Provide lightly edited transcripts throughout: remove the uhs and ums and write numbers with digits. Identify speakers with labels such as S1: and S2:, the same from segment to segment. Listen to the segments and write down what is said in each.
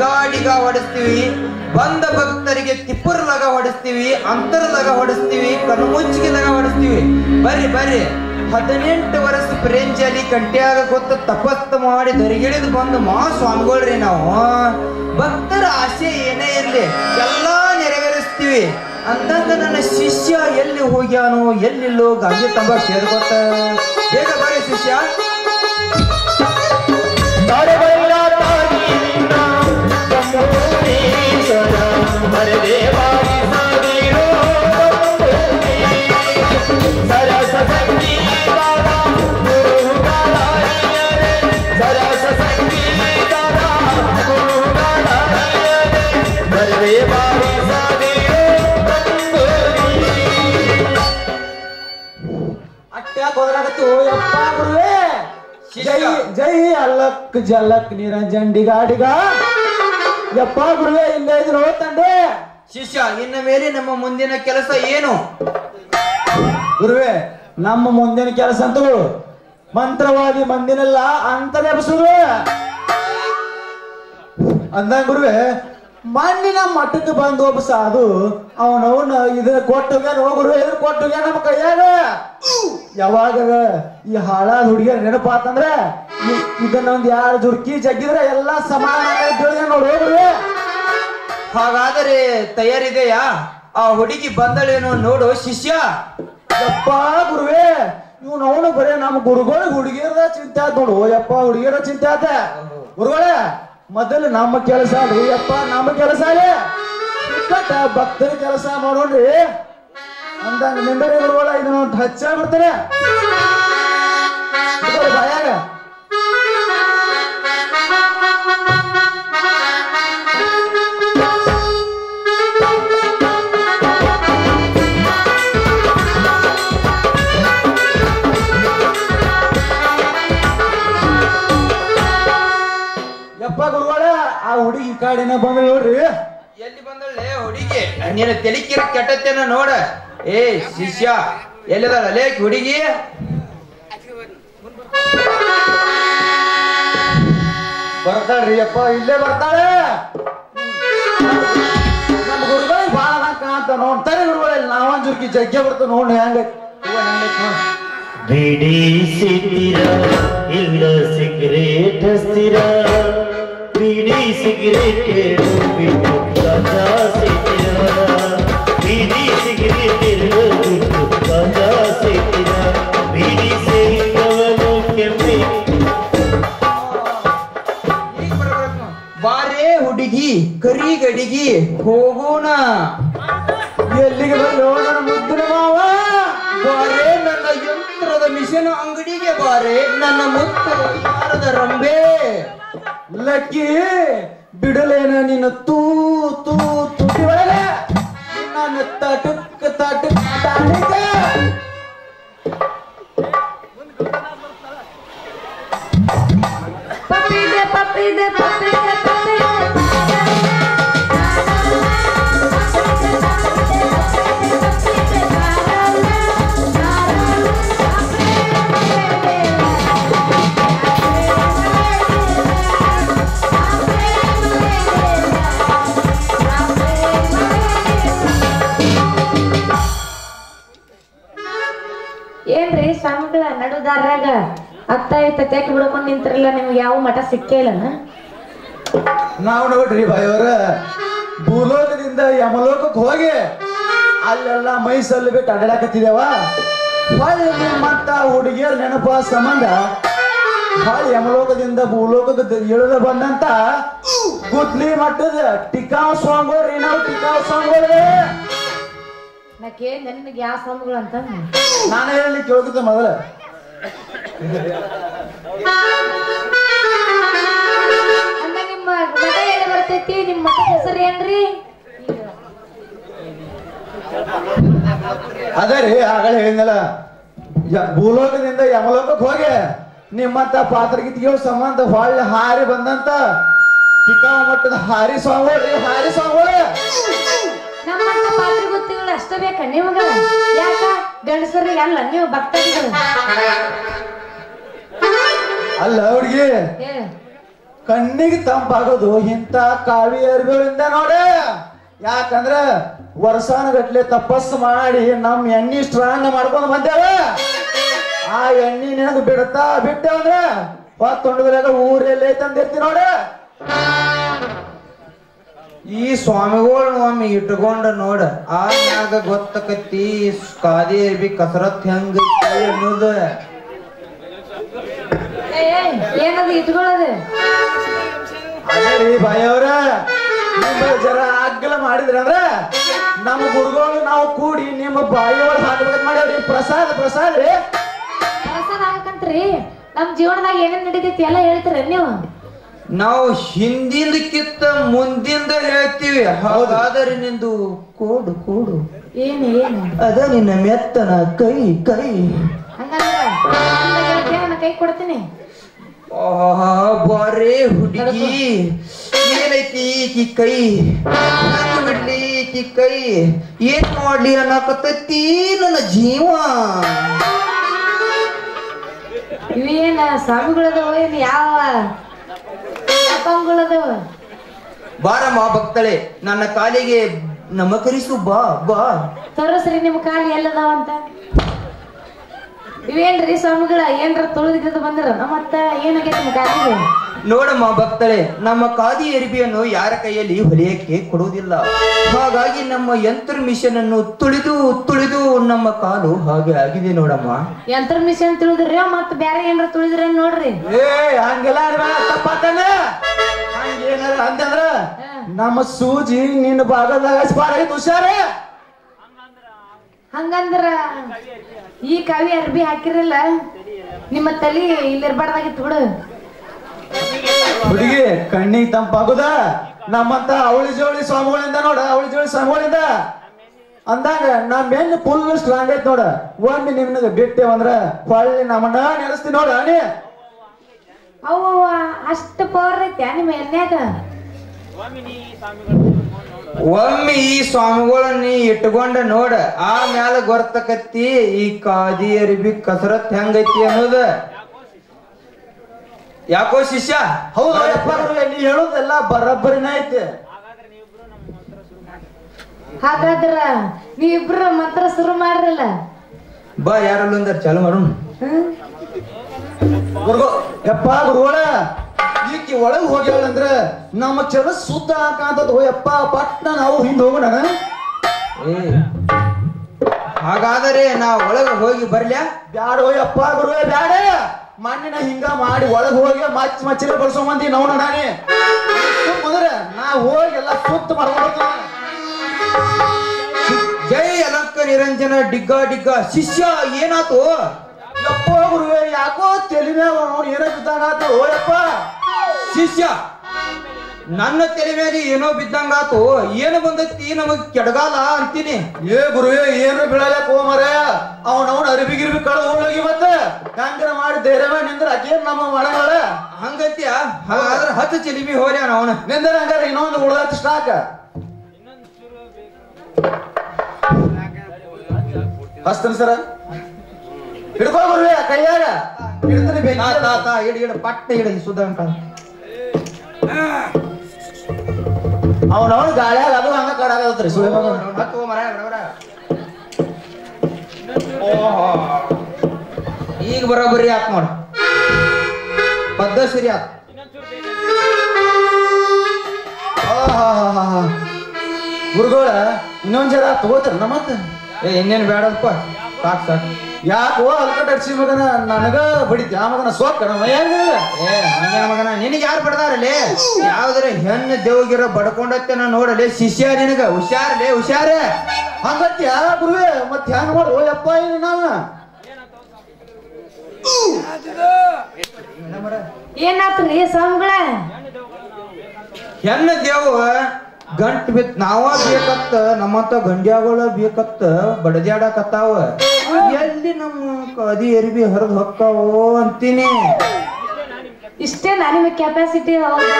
S1: ಡಿಗ ಹೊಡಿಸ್ತೀವಿ, ಬಂದ ಭಕ್ತರಿಗೆ ತಿಪ್ಪುರ ಲಗ ಹೊಡಿಸ್ತೀವಿ, ಅಂತರ ಲಗ ಹೊಡಿಸ್ತೀವಿ, ಕಣ್ಮುಚ್ಚಿಗೆ ಲಗ ಹೊಡಿಸ್ತೀವಿ. ಬರ್ರಿ ಬರ್ರಿ, 18 ವರ್ಷ ಪ್ರೇಂಜಲಿ ಕಂಟ್ಯಾಗ ಗೊತ್ತ ತಪಸ್ಸು ಮಾಡಿ ದರಿಗಿಳಿದು ಬಂದು ಸ್ವಾಮಿಗಳ್ರಿ ನಾವು. ಭಕ್ತರ ಆಸೆ ಏನೇ ಇರ್ಲಿ ಎಲ್ಲಾ ನೆರವೇರಿಸ್ತೀವಿ ಅಂತಂದ ನನ್ನ ಶಿಷ್ಯ ಎಲ್ಲಿ ಹೋಗ್ಯಾನೋ ಎಲ್ಲಿಲ್ಲೋ ಗಾಂಜಿ ತಂಬ ಸೇರ್ಕೊತ. ಬೇಗ ಬರ್ರಿ ಶಿಷ್ಯ.
S2: ಜೈ ಅಲ್ಲಕ್ ಜಲಕ್ ನಿರಂಜನ್ ಡಿಗಾಡಿಗ. ಯಪ್ಪ ಗುರುವೆ ಇಲ್ಲೇ ಇದ್ರು ತಂದೆ.
S1: ಶಿಷ್ಯ, ಇನ್ನ ಮೇಲೆ ನಮ್ಮ ಮುಂದಿನ ಕೆಲಸ ಏನು?
S2: ಗುರುವೆ, ನಮ್ಮ ಮುಂದಿನ ಕೆಲಸ ಅಂತೂ ಮಂತ್ರವಾದಿ ಮಂದಿನೆಲ್ಲ ಅಂತ ನೆಪಸುದು ಅಂದಂಗ ಗುರುವೆ. ಮಣ್ಣಿನ ಮಟ್ಟಕ್ಕೆ ಬಂದು ಒಬ್ಬ ಸಾಧು ಅವನವನ್ನ ಇದನ್ನ ಕೊಟ್ಟೋಗ್ಯಾನ. ಗುರುವೆ ಇದನ್ನ ಕೊಟ್ಟೋಗ್ಯಾನ ನಮ್ಮ ಕೈಯಾಗ. ಯಾವಾಗ ಈ ಹಾಳಾದ ಹುಡುಗಿಯರ ನೆನಪಾತಂದ್ರ ಇದನ್ನ ಒಂದ್ 2 ಜುರ್ಕಿ ಜಗ್ಗಿದ್ರೆ ಎಲ್ಲಾ ಸಮಾನ ನೋಡು ಗುರುವೆ.
S1: ಹಾಗಾದರೆ ತಯಾರಿದೆಯಾ? ಆ ಹುಡುಗಿ ಬಂದಳೇನೋ ನೋಡು ಶಿಷ್ಯ.
S2: ಯಪ್ಪ ಗುರುವೆ, ಇವ್ನು ಅವನು ಬರೇ ನಮ್ಮ ಗುರುಗಳು ಹುಡುಗಿಯರ ಚಿಂತೆ ಆತ ನೋಡು. ಯಪ್ಪ ಹುಡುಗಿಯರ ಚಿಂತೆ ಆತ. ಗುರುಗಳೇ, ಮೊದಲು ನಮ್ಮ ಕೆಲಸ ಅದು. ಯಪ್ಪ ನಮ್ಮ ಕೆಲಸ ಅಲ್ಲೇ ಭಕ್ತರ ಕೆಲಸ ಮಾಡೋಣ್ರಿ ಅಂದಂಗ ನಿಂಬರಿ ಗುರುಗಳ ಇದನ್ನ ಹಚ್ಚ ಬಿಡ್ತಾರೆ ಭಯಾಗ. ಯಪ್ಪ ಗುರುಗಳ, ಆ ಹುಡುಗಿ ಈ ಕಡೆನ ಬಂದ ನೋಡ್ರಿ.
S1: ಎಲ್ಲಿ ಬಂದಳೆ ಹುಡುಗಿ? ನೀನು ತೆಲಿಕಿರ ಕೆಟ್ಟತ್ತೇನ ನೋಡ. ಏ ಶಿಷ್ಯ, ಎಲ್ಲಿದಾಳ ಲೇ ಹುಡುಗಿ?
S2: ಬರ್ತಾಳ್ರಿ ಯಪ್ಪ, ಇಲ್ಲೇ ಬರ್ತಾಳೆ. ನಮ್ಮ ಗುರುಗಳಿಗೆ ಬಾಳ ಕಾಂತ ನೋಡ್ತಾರೆ ಗುರುಗಳಲ್ಲಿ. ನಾವೊಂದ್ ಜುರ್ಕಿ ಜಗ್ಗೆ ಬರ್ತ ನೋಡಿ ಹೆಂಗ
S3: ಬಿಡಿ ಸಿಕ್ಕಿರ ಇಲ್ಲ ಸಿಗರೇಟ್ ಹಸ್ತಿರ, ಬಿಡಿ ಸಿಗರೇಟ್ ಬಿಟ್ಟು ಗಾಂಜಾ ಸೇತಿರ, ಬಿಡಿ ಸಿಗರೇಟ್ ಬಿಟ್ಟು ಗಾಂಜಾ ಸೇತಿರ, ಬಿಡಿ ಸೇರಿದವನು ಕೆಮ್ಮಿ.
S1: ಬಾರೇ ಹುಡುಗಿ ಕರಿ ಗಡಿಗಿ ಹೋಗೋಣ.
S2: ಎಲ್ಲಿಗೆ ಬಂದು ನನ್ನ ಮುದ್ದಿನ ಮಾವ?
S1: ಬಾರೇ ನನ್ನ ಯಂತ್ರದ ಮಿಷನ್ ಅಂಗಡಿಗೆ ಬಾರೆ ನನ್ನ ಮುತ್ತು ಯಾರದ ರಂಬೆ.
S2: ಲಕ್ಕಿ ಬಿಡಲೇನ ನಿನ್ನ ತೂ ತೂ ತುಟಿ ಒಳಗೆ ನನ್ನ ತಟುಕ್ ತಟುಕ್ ತಾಣಿಕ.
S4: ಪಪ್ಪಿದೆ ಪಪ್ಪಿದೆ ಪಪ್ಪಿದೆ ಪಪ್ಪಿದೆ ಏನ್ರಿ ಸ್ವಾಮಿಗಳ ನಡುದಾರ್ಯಾಗ ಅತ್ತ ಇತ್ತ ತೆಕ್ ಬಿಡ್ಕೊಂಡ್ ನಿಂತಿರಲ್ಲ. ನಿಮ್ಗೆ ಯಾವ ಮಠ ಸಿಕ್ಕೇ ಇಲ್ಲನ?
S2: ನಾವು ನೋಡ್ರಿ ಬಾಯವರ ಭೂಲೋಕದಿಂದ ಯಮಲೋಕಕ್ಕೆ ಹೋಗಿ ಅಲ್ಲೆಲ್ಲ ಮೈ ಸಲ್ಲಬೇಕು ಅಡ್ಡಾಡಕತ್ತಿದೇವ. ಹೊಳ್ಳಿ ಮತ್ತ ಹುಡುಗಿಯರ್ ನೆನಪ ಸಂಬಂಧ ಹೊಳ್ಳಿ ಯಮಲೋಕದಿಂದ ಭೂಲೋಕಕ್ಕೆ ಇಳಿದ ಬಂದಂತ ಗುದ್ಲಿ ಮಟ್ಟದ ಟಿಕಾವ್ ಸ್ವಾಮಿಗಳು. ನಾವು ಟಿಕಾವ್ ಸ್ವಾಮಿಗಳು.
S4: ನಾಕೆ ನಿನಗೆ ಯಾವ ಸ್ವಾಮಿಗಳು ಅಂತ
S2: ನಾನು ಹೇಳಿ ಕೇಳ್ಕೊತ ಮೊದಲ.
S4: ಅಂದ ನಿಮ್ಮ ಮಠ ಎಲ್ಲಿ ಬರ್ತೈತಿ? ನಿಮ್ಮ ಮಠದ ಹೆಸರು ಏನ್ರಿ?
S2: ಅದೇ ರೀ ಆಗಲೇ ಹೇಳಿದ್ನಲ್ಲ, ಭೂಲೋಕದಿಂದ ಯಮಲೋಕಕ್ಕೆ ಹೋಗಿ ನಿಮ್ಮಂತ ಪಾತ್ರಗಿತ್ತಿಗೆ ಸಂಬಂಧ ಹೊಳ್ಳಿ ಹಾರಿ ಬಂದಂತ ಟಿಕಾವ ಮಟ್ಟದ ಹಾರಿ ಸ್ವಾಮಿಗಳು. ಹಾರಿ ಸ್ವಾಮಿಗಳು
S4: ನಮ್ಮಂತ ಪಾತ್ರೆ ಗುತ್ತಿಗಳು ಅಷ್ಟ ಬೇಕ ನಿಮಗ? ಯಾಕ ಗಂಡಸರಿಗೆ ಅಲ್ಲ ನೀವು ಭಕ್ತರಿಗಳು?
S2: ಅಲ್ಲ ಹುಡುಗಿ, ಕಣ್ಣಿಗೆ ತಂಪಾಗೋದು ಇಂಥ ಕಾವಿ ಅರ್ಬಿಗಳಿಂದ ನೋಡೆ. ಯಾಕಂದ್ರ ವರ್ಷಾನುಗಟ್ಲೆ ತಪಸ್ಸು ಮಾಡಿ ನಮ್ ಎಣ್ಣಿ ಸ್ಟ್ರಾಂಗ್ ಮಾಡ್ಕೊಂಡು ಬಂದೇವ. ಆ ಎಣ್ಣಿ ನಿನಗೆ ಬಿಟ್ಟೆ ಅಂದ್ರೆ ಹೊತ್ತೊಂಡದ್ರಾಗ ಊರೆಲ್ಲ ತಂದಿರ್ತಿ ನೋಡೆ.
S1: ಈ ಸ್ವಾಮಿಗಳು ಒಮ್ಮೆ ಇಟ್ಕೊಂಡ ನೋಡ, ಆಮ್ಯಾಗ ಗೊತ್ತಕತ್ತಿ ಕಾದಿ ಅರ್ಬಿ ಕಸರತ್ ಹೆಂಗ ಅನ್ನೋದು.
S4: ಏನದು ಇಟ್ಕೊಳ್ಳೋದು?
S2: ಅದೇ ರೀ ಬಾಯಿ ಅವ್ರ, ಜರ ಅಗ್ಗಲ ಮಾಡಿದ್ರಿ ಅಂದ್ರ ನಮ್ಮ ಗುರುಗಳು ನಾವು ಕೂಡಿ ನಿಮ್ಮ ಬಾಯಿ ಒಳಗೆ ಹಾಕ್ಬೇಕಂತ ಮಾಡ್ಯಾವ್ರಿ. ಪ್ರಸಾದ ರೀ.
S4: ಪ್ರಸಾದ ಹಾಕಂತ್ರಿ. ನಮ್ ಜೀವನದಾಗ ಏನೇನ್ ನಡೀತೈತಿ ಎಲ್ಲ ಹೇಳ್ತೀರ ನೀವು?
S1: ನಾವು ಹಿಂದಿಂದಕ್ಕಿಂತ ಮುಂದಿಂದ ಹೇಳ್ತೀವಿ. ಹೌದಾದರೆ ನಿಂದು ಕೋಡು ಕೋಡು
S4: ಏನು
S1: ಅದ ನಿನ್ನ ಮೆತ್ತನ ಕೈ ಕೈ.
S4: ಹಂಗಂದ್ರ ಕೈ ಕೊಡ್ತೀನಿ.
S1: ಬಾರೇ ಹುಡುಗಿ, ಏನೈತಿ ಈಕಿ ಕೈ, ಬಿಡ್ಲಿ ಈಕಿ ಕೈ, ಏನ್ ಮಾಡ್ಲಿ ಅನ್ನಕತ್ತೈತಿ ನನ್ನ ಜೀವ.
S4: ಇವೇನ ಸ್ವಾಮಿಗಳದವ? ಏನ್ ಯಾವ ಅಪ್ಪಂಗಳದವ?
S1: ಬಾರಮ್ಮ ಭಕ್ತಳೆ, ನನ್ನ ಕಾಲಿಗೆ ನಮಕರಿಸು, ಬಾ ಬಾ.
S4: ತೋರಿಸ್ರಿ ನಿಮ್ ಕಾಲಿ ಎಲ್ಲದಾವ ಅಂತ. ಇವೇನ್ರಿ ಸ್ವಾಮಿಗಳ ಏನ್ರ ತೊಳೆದಿದ್ದು ಬಂದ್ರ ಮತ್ತ ಏನಾಗೈತಿ ನಿಮ್ ಕಾಲಿಗೆ?
S1: ನೋಡಮ್ಮ ಭಕ್ತಳೆ, ನಮ್ಮ ಖಾದಿ ಅರಿಬಿಯನ್ನು ಯಾರ ಕೈಯಲ್ಲಿ ಹೊಲಿಯಕ್ಕೆ ಕೊಡುವುದಿಲ್ಲ. ಹಾಗಾಗಿ ನಮ್ಮ ಯಂತ್ರ ಮಿಷನ್ ಅನ್ನು ತುಳಿದು ನಮ್ಮ ಕಾಲು ಹಾಗೆ ಆಗಿದೆ ನೋಡಮ್ಮ.
S4: ಯಂತ್ರ ಮಿಷನ್ ತುಳಿದ್ರಿ ಮತ್ತ ಬ್ಯಾರೆ ಏನ್ರ ತುಳಿದ್ರಿ ನೋಡ್ರಿ.
S2: ಹಂಗೆಲ್ಲ ತಪ್ಪಾತಾನ. ಹಂಗೇನಾರ ಅಂತಂದ್ರ ನಮ್ಮ ಸೂಜಿ ನಿನ್ನ ಭಾಗದಾಗ ಸ್ಪಾರಾಗಿತ್ತು, ಹುಷಾರೇ.
S4: ಹಂಗಂದ್ರ ಈ ಕಾವಿ ಅರ್ಬಿ ಹಾಕಿರಲ್ಲ, ನಿಮ್ಮ ತಲಿ ಇಲ್ಲಿರ್ಬಾರ್ದಾಗಿತ್ತು ಬಿಡು.
S2: ಹುಡುಗಿ ಕಣ್ಣಿಗೆ ತಂಪಾಗುದ ನಮ್ಮಂತ ಅವಳಿ ಜೋಳಿ ಸ್ವಾಮಿಗಳಿಂದ ನೋಡ. ಅವಳಿ ಜೋಳಿ ಸ್ವಾಮಿಗಳಿಂದ ಅಂದಾಗ ನಮ್ಮ ಹೆಣ್ಣು ಫುಲ್ ಸ್ಟ್ರಾಂಗ್ ಐತ್ ನೋಡ. ಒಮ್ಮೆ ನಿಮ್ನಗ ಬಿಟ್ಟೇವಂದ್ರ ಹೊಳ್ಳಿ ನಮ್ಮನ್ನ ನೆನೆಸ್ತೀನಿ ನೋಡ. ನೀ
S4: ಅವ್ವ ಅಷ್ಟು ಪವರ್ ಐತ್ಯಾ ನಿಮ್ಮ ಎನ್ಯಾಗ?
S1: ಒಮ್ಮೆ ಈ ಸ್ವಾಮಿಗಳನ್ನ ಇಟ್ಕೊಂಡ ನೋಡ, ಆಮ್ಯಾಲ ಗೊತ್ತಕತ್ತಿ ಈ ಖಾದಿ ಅರಿಬಿ ಕಸರತ್ ಹೆಂಗೈತಿ ಅನ್ನೋದ. ಯಾಕೋ ಶಿಷ್ಯ?
S2: ಹೌದು, ನೀ ಹೇಳೋದೆಲ್ಲ ಬರಬ್ಬರಿನ ಐತಿ.
S4: ಹಾಗಾದ್ರ ನೀವಿಬ್ರು ಮಂತ್ರ ಶುರು ಮಾಡ್ರಲ್ಲ.
S1: ಬಾ, ಯಾರಲ್ಲ ಚಾಲು ಮಾಡೋಣ.
S2: ಗುರುಗಳ ಈಕಿ ಒಳಗ್ ಹೋಗ್ಯಾಳಂದ್ರ ನಮ್ಮ ಚಲ ಸುತ್ತ ಹಾಕಂತದ. ಯಪ್ಪ ಪಟ್ನ ನಾವು ಹಿಂದ್ ಹೋಗೋಣ.
S1: ಹಾಗಾದರೆ ನಾ ಒಳಗ ಹೋಗಿ ಬರ್ಲ್ಯಾ?
S2: ಬ್ಯಾಡ ಯಪ್ಪ ಗುರುವೇ ಬ್ಯಾಡ. ಮಣ್ಣಿನ ಹಿಂಗ ಮಾಡಿ ಒಳಗ್ ಹೋಗಿ ಮಚ್ಚಲೆ ಬರ್ಸೋ ಮಂದಿ ನೋಡ. ನಾನೇ ಸುಮ್ಮಂದ್ರ ನಾ ಹೋಗಿ ಎಲ್ಲ ಸುತ್ತ ಮಾಡ್ಕೊಂಡು.
S1: ಜೈ ಅಲಂಕ ನಿರಂಜನ ಡಿಗ್ಗ ಡಿಗ್ಗ. ಶಿಷ್ಯ ಏನಾತು?
S2: ಯಪ್ಪ ಗುರುವೇ ಯಾಕೋ ತಲೆ ಮ್ಯಾಗ ನೋಡಿ ಏನೋ ಬಿದ್ದಂಗಾತು. ಯಪ್ಪ
S1: ಶಿಷ್ಯ, ನನ್ನ ತಲೆ ಮೇಲೆ ಏನೋ ಬಿದ್ದಂಗಾತು. ಏನು ಬಂದೈತಿ ನಮಗ್ ಕೆಡಗಾಲ ಅಂತೀನಿ.
S2: ಗುರುವೇ ಏನು ಬೀಳಲಕ್ಕ ಹೋಮರ. ಅವನವನ ಅರಿಬಿಗಿರ್ಬಿ ಕಳೆದು ಹೋಗಿ ಮತ್ತೆ ಹಂಗರ ಮಾಡಿ ಧೈರ್ಯ ಮಾಡಿ ನಿಂದ್ರ ಆಕೇನ್ ನಮ್ಮ ಮಾಡಗಳ
S1: ಹಂಗಂತೀಯ? ಹಾಗಾದ್ರೆ 10 ಚಿಲಿಮಿ ಹೋರ್ಯಾನ ಅವನ
S2: ನಿಂದ್ರ. ಹಂಗಾರ ಇನ್ನೊಂದು ಉಳ್ದಾತ ಸ್ಟಾಕ್ ಹಸ್ತನ ಸರ. ಹಿಡ್ಕೋ ಗುರುವೇ ಕೈಯಾಗ ಹಿಡ್ತೀನಿ.
S1: ಇಡ ಪಟ್ಟ ಇಡ ಸುದ್ದ ಅಂತ
S2: ಅವನವನು ಗಾಳಿಯಾಗ ಅದು ಹಂಗ ಕಡಾಗತ್ರಿ ಸುಳಿ ಮಗ.
S1: ಈಗ ಬರೋಬ್ಬರಿ ಆತ್ ನೋಡ, ಪದ್ದ ಸರಿ ಆತ್.
S2: ಗುರುಗಳ ಇನ್ನೊಂದ್ ಜರ ತಗೋತಾರ ನಮ್ಮತ್ತ.
S1: ಇನ್ನೇನ್ ಬೇಡಪ್ಪ, ಸಾಕ್ ಸಾಕ್.
S2: ಯಾಕೋ ಅಲ್ಕಟ್ ಅಡ್ಸಿ ಮಗನ ನನಗ ಬಡಿತಿ. ಆ ಮಗನ ಸೋಕ್ಕಣ ಮೈಯಾಗ.
S1: ಹಂಗ ಮಗನ ನಿನಗೆ ಯಾರು ಬಡದಾರಲ್ಲೇ? ಯಾವ್ದಾರ ಹೆಣ್ಣು ದೇವಗಿರ ಬಡ್ಕೊಂಡತ್ತೆ ನಾ ನೋಡಲಿ. ಶಿಷ್ಯ ನಿನಗ ಹುಷಾರಲೇ, ಹುಷಾರ.
S2: ಹಂಗತ್ಯ ಗುರುವೇ ಮತ್ ಹೆಂಗ್ ಮಾಡು ಯಪ್ಪ. ಏನು ನಾವ
S4: ಏನಾತ್ರಿ ಸ್ವಾಮಿಗಳ?
S1: ಹೆಣ್ಣು ದೇವ ಗಂಟ್ ಬಿತ್ ನಾವ ಬೇಕತ್ತ, ನಮ್ಮಂತ ಗಂಡ್ಯಾಗಳ ಬೇಕತ್ತ ಬಡದ್ಯಾಡಕತ್ತಾವ. ಎಲ್ಲಿ ನಮ್ಮ ಖಾದಿ ಅರಿಬಿ ಹರಿದು ಹೊಕ್ಕಾವೋ ಅಂತೀನಿ.
S4: ಇಷ್ಟೇ ನಿಮ್ಮ ಕೆಪಾಸಿಟಿ?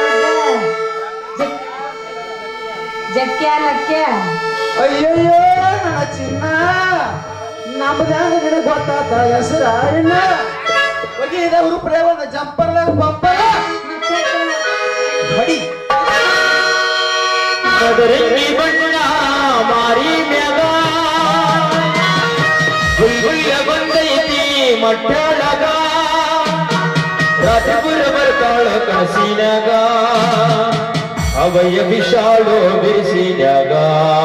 S4: ಜಕ್ಯ ಲಕ್ಯ.
S2: ಅಯ್ಯಯ್ಯೋ ನನ್ನ ಚಿನ್ನ, ನಮ್ದಾಗ ನಿನಗೆ ಗೊತ್ತಾತ ಹೆಸರ ಇನ್ನ ಒಗಿ ಇದೆ ಹುರುಪ್ರೆ ಒಂದು ಜಂಪರ್ದಾಗ ಬಂಪರ.
S1: ಹೊಡಿ
S3: ಮದರಂಗಿ ಬಣ್ಣ ಮಾರಿ ಮ್ಯಾಗ ಗುಲ್ಗುಲ್ಲ ಬಂದೈತಿ ಮಟ್ಟಳಗ ರಾಜಪುರ ಬರ್ತಾಳ ಕನಸಿನಾಗ ಅವಯ ವಿಶಾಲೋ ಬಿಸಿನಾಗ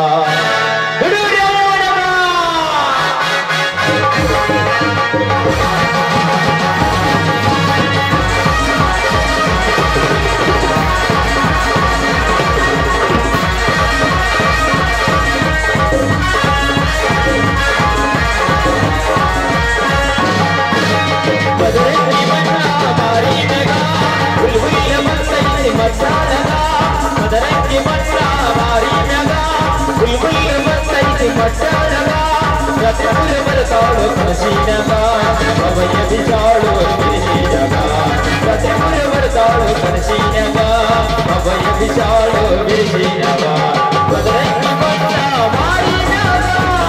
S3: ಮದರಂಗಿ ಬಣ್ಣ ಮಾರಿ ಮ್ಯಾಗ ಗುಲ್ಗುಲ್ಲ ಬಂದೈತಿ ಮಟ್ಟಳಗ ಮದರಂಗಿ ಬಣ್ಣ ಮಾರಿ ಮ್ಯಾಗ ಗುಲ್ಗುಲ್ಲ ಬಂದೈತಿ ಮಟ್ಟಳಗ ರಾಜಪುರ ಬರ್ತಾಳ ಕನಸಿನಾಗ ಅವಯ ವಿಶಾಲೋ ಬಿಸಿನಾಗ ರಾಜಪುರ ಬರ್ತಾಳ ಕನಸಿನಾಗ ಅವಯ ವಿಶಾಲೋ ಬಿಸಿನಾಗ ಮದರಂಗಿ ಬಣ್ಣ ಮಾರಿ ಮ್ಯಾಗ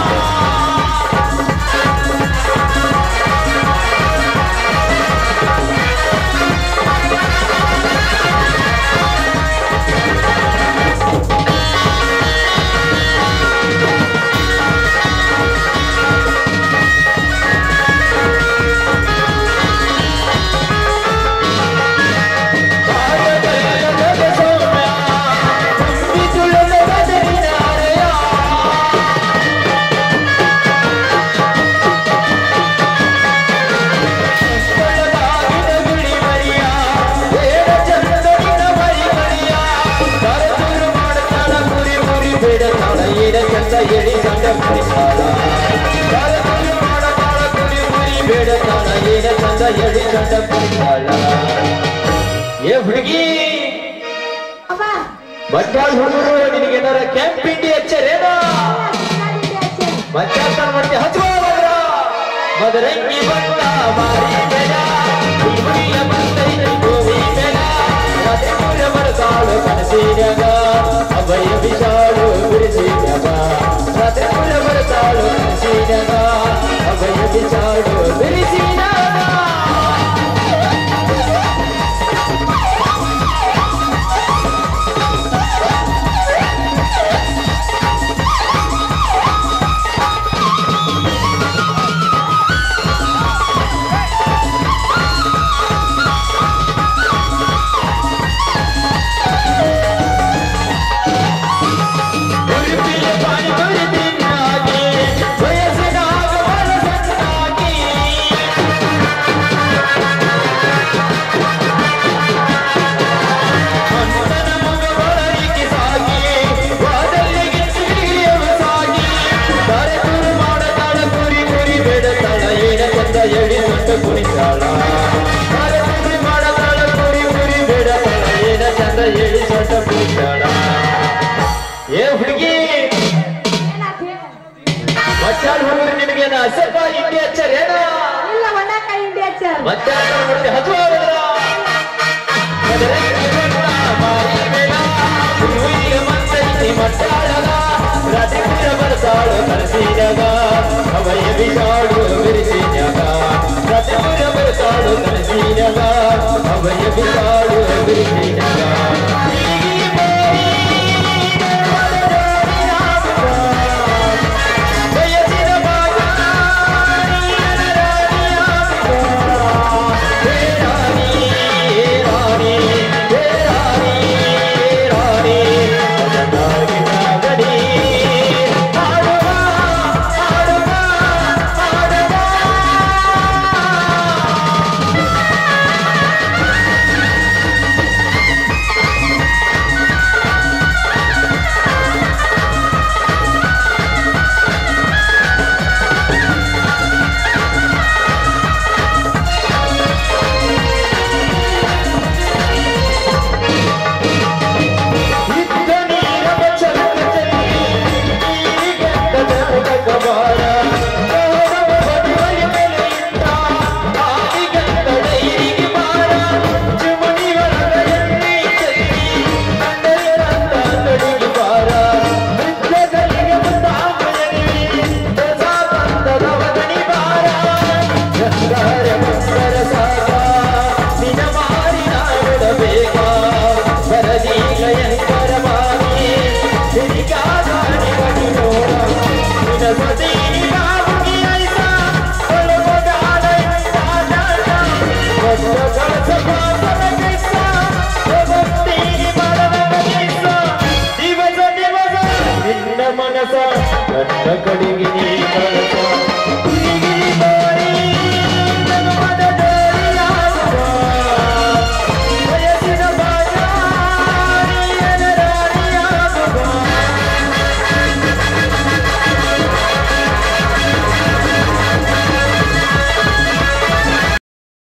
S3: ಏ ಹುಡುಗಿ
S4: ಅವ್ವ,
S3: ಮಧ್ಯಾಹ್ನ ಹುಡುಗರು ನಿನಗೇನಾರ ಕೆಂಪ್ ಪಿಂಡಿ ಹಚ್ಚರೇನ ಮಧ್ಯಾಹ್ನ ಮತ್ತೆ ಹಚ್ಚುವಾಗ ಮದರಂಗಿ ಬಣ್ಣ ಮಾರಿ ಬೇಡ ಹುಡುಗಿಯ ಬಂದೈತಿ ಗೋವಿ ಬೇಡ ರಾಜಪುರ ಬರ್ತಾಳು ಕನಸಿನಾಗ ಅವಯ ವಿಶಾಲು ಬಿಡಿಸಿನಾಗ ರಾಜಪುರ ಬರ್ತಾಳು ಕನಸಿನಾಗ ಅವಯ ವಿಶಾಲು ಬಿಡಿಸಿನಾಗ ಏ ಹುಡುಗಿ ಮಧ್ಯಾಹ್ನ ಹುಡುಗರು ನಿನಗೇನ ಅಸಕ ಹಿಂಡಿ ಹಚ್ಚರೇನ
S4: ಇಲ್ಲ ಒಣಕಾಯಿ ಹಿಂಡಿ ಹಚ್ಚಾರ
S3: ಮಧ್ಯಾಹ್ನ ಮತ್ತೆ ಹಚ್ಚುವಾಗ ಮಟ್ಟಾಳಗ ರಾಜಪುರ ಬರ್ತಾಳು ಕನಸಿನಾಗ ಅವಯ ವಿಶಾಲು ಬಿರಿಸಿನಾಗ ರಾಜಪುರ ಬರ್ತಾಳು ಕನಸಿನಾಗ ಅವಯ ವಿಶಾಲು ಬಿರಿಸಿನಾಗ ಮನಸ ನನ್ನ